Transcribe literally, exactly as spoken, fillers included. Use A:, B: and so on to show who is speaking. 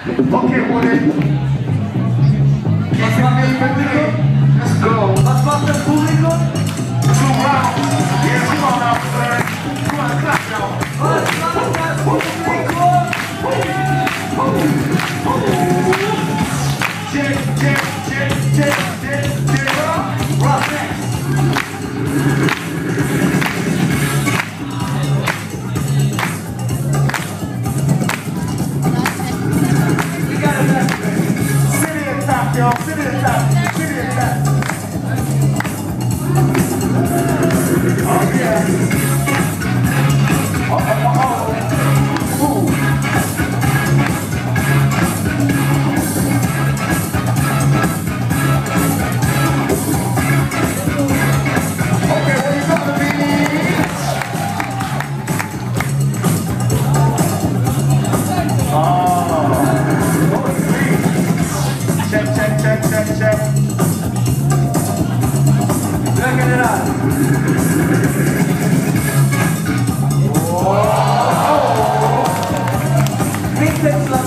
A: Okay, Woody.
B: Más parte del público.
A: Let's go.
B: Más parte del público.
A: Two rounds. Yeah, come on now, man. Come on, clap, y'all.
B: Más parte del público.
A: Check, check, check, check, check, check.
B: Rock next. We got it back.
A: City at top, y'all. City at top. City at top. Oh, yeah. Oh, oh, oh, oh. Ooh. Okay, where you gonna be? Oh. Check, check, check, check, check.
B: Gran general.
A: Oh.
B: Vintage